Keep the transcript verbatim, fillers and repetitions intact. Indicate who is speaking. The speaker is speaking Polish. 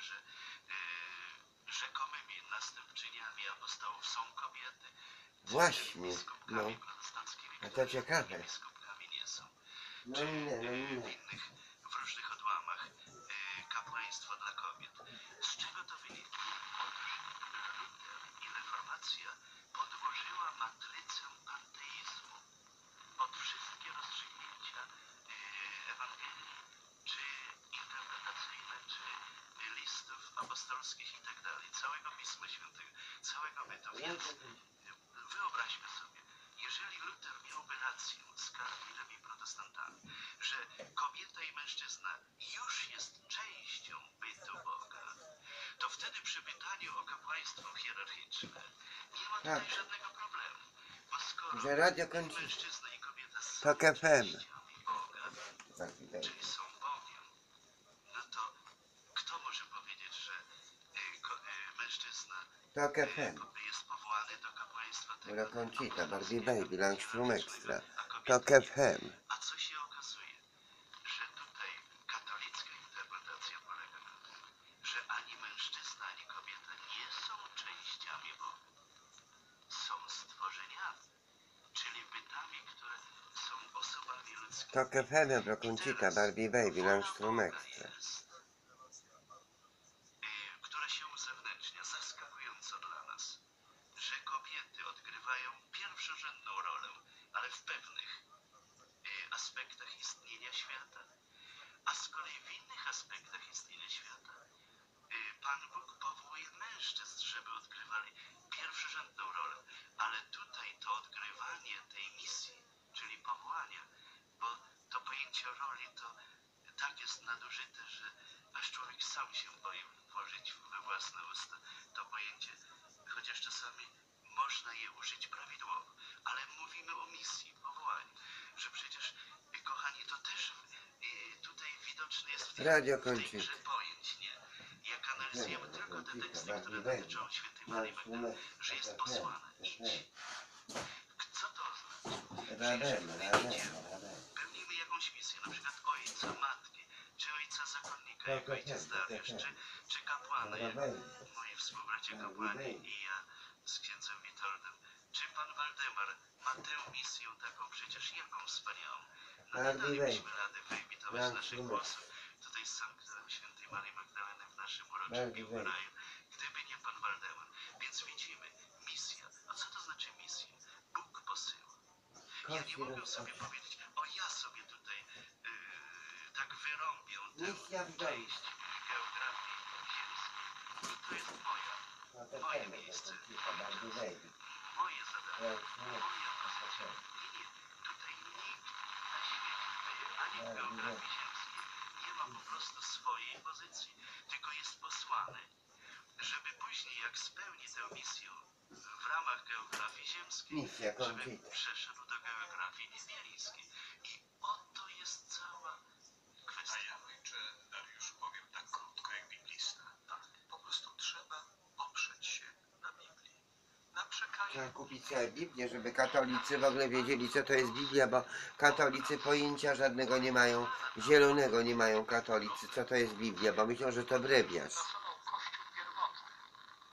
Speaker 1: że yy, rzekomymi następczyniami apostołów są kobiety.
Speaker 2: Właśnie, no.
Speaker 1: Biskupkami protestanckimi,
Speaker 2: A to
Speaker 1: które
Speaker 2: ciekawe.
Speaker 1: biskupkami nie są.
Speaker 2: No
Speaker 1: Czy
Speaker 2: nie, no
Speaker 1: yy, w
Speaker 2: nie.
Speaker 1: innych, w różnych odłamach yy, kapłaństwo dla kobiet. Z czego to wynika? Otóż Luther i reformacja podłożyła matrycę panteizmu pod wszystkie rozstrzygnięcia yy, Ewangelii, czy interpretacyjne, czy yy, listów apostolskich i tak dalej, całego Pisma Świętego, całego bytu. Więc yy, wyobraźmy sobie, jeżeli Luther miałby rację z Kalwinem i protestantami, że kobieta i mężczyzna już jest częścią bytu Boga, to wtedy przy pytaniu o kapłaństwo hierarchiczne nie ma tutaj
Speaker 2: Tak.
Speaker 1: żadnego problemu. Bo skoro
Speaker 2: Że radio kończy.
Speaker 1: mężczyzna i kobieta są
Speaker 2: Tok F M.
Speaker 1: częściami Boga,
Speaker 2: Tak widać.
Speaker 1: czyli są Bogiem, no to kto może powiedzieć, że y, ko, y, mężczyzna
Speaker 2: Tok F
Speaker 1: y,
Speaker 2: M.
Speaker 1: po- jest powołany do kapłaństwa tego
Speaker 2: Ura Conchita, Barbie
Speaker 1: apostolskiego,
Speaker 2: Baby, Langstrom Extra.
Speaker 1: hierarchicznego, a kobieta
Speaker 2: Tok
Speaker 1: nie?
Speaker 2: F M.
Speaker 1: A co się okazuje? Że tutaj katolicka interpretacja polega na tym, że ani mężczyzna, ani kobieta nie są częściami Boga. Są stworzeniami, czyli bytami, które są osobami ludzkimi.
Speaker 2: Tok F M, Ura Conchita, Barbie Baby, Langstrom Extra.
Speaker 1: Jest, y, która się uzewnętrznia zaskakująco dla nas, że kobiety odgrywają pierwszorzędną rolę, ale w pewnych y, aspektach istnienia świata, a z kolei w innych aspektach istnienia świata y, Pan Bóg powołuje mężczyzn, żeby odgrywali pierwszorzędną rolę, ale tutaj to odgrywanie tej misji, czyli powołania, bo to pojęcie roli to tak jest nadużyte, że aż człowiek sam się boi włożyć we własne usta to pojęcie, chociaż czasami można je użyć prawidłowo, ale mówimy o misji, powołaniu, że przecież, y, kochani, to też y, tutaj widoczne jest w tej,
Speaker 2: Radio
Speaker 1: w tej
Speaker 2: Conchita.
Speaker 1: grze pojęć, nie? Jak analizujemy
Speaker 2: Radio
Speaker 1: tylko te
Speaker 2: Conchita,
Speaker 1: teksty,
Speaker 2: Barbie
Speaker 1: które
Speaker 2: Baby,
Speaker 1: dotyczą świętej Marii
Speaker 2: Langstrom
Speaker 1: Magdaleny, że jest
Speaker 2: Extra.
Speaker 1: posłana, idź. Co to oznacza? Że
Speaker 2: Radem,
Speaker 1: jeżeli my
Speaker 2: radem,
Speaker 1: idziemy,
Speaker 2: radem.
Speaker 1: pełnimy jakąś misję, na przykład ojca, matki, czy ojca zakonnika, jak
Speaker 2: Tak,
Speaker 1: ojciec
Speaker 2: tak, tak,
Speaker 1: Dariusz,
Speaker 2: tak.
Speaker 1: czy, czy kapłana, jak
Speaker 2: Radem.
Speaker 1: moi współbracia
Speaker 2: Barbie
Speaker 1: kapłani
Speaker 2: Baby.
Speaker 1: i ja z księdzem Witoldem, czy pan Waldemar ma tę misję taką przecież jaką wspaniałą. No nie
Speaker 2: Barbie
Speaker 1: dalibyśmy
Speaker 2: Baby.
Speaker 1: rady wyimitować
Speaker 2: Langstrom
Speaker 1: naszych
Speaker 2: Extra.
Speaker 1: głosów tutaj z sanktuarium świętej Marii Magdaleny w naszym uroczym
Speaker 2: Barbie
Speaker 1: miłym
Speaker 2: Baby.
Speaker 1: raju, gdyby nie pan Waldemar. Więc widzimy, misja. A co to znaczy misja? Bóg posyła. Ja nie mogę sobie powiedzieć, o ja sobie tutaj yy, tak wyrąbię tę
Speaker 2: Misja w domu.
Speaker 1: część geografii ziemskiej. I to jest moja, moje miejsce,
Speaker 2: Barbie Baby.
Speaker 1: moje zadanie,
Speaker 2: Langstrom
Speaker 1: moja
Speaker 2: Extra.
Speaker 1: pozycja. Nie, nie, tutaj nikt na świecie, ani w geografii ziemskiej nie ma po prostu swojej pozycji, tylko jest posłany, żeby później jak spełni tę misję w ramach geografii ziemskiej,
Speaker 2: Misja
Speaker 1: żeby
Speaker 2: Conchita.
Speaker 1: przeszedł do geografii niebiańskiej. I oto jest cała
Speaker 3: A
Speaker 1: kwestia.
Speaker 3: ja, ojcze Dariusz, powiem tak krótko jak biblista.
Speaker 1: Tak.
Speaker 3: Po prostu trzeba oprzeć się na Biblii. Na przekazaniu.
Speaker 2: Trzeba kupić sobie Biblię, żeby katolicy w ogóle wiedzieli, co to jest Biblia, bo katolicy pojęcia żadnego nie mają, zielonego nie mają katolicy, co to jest Biblia, bo myślą, że to brewiarz.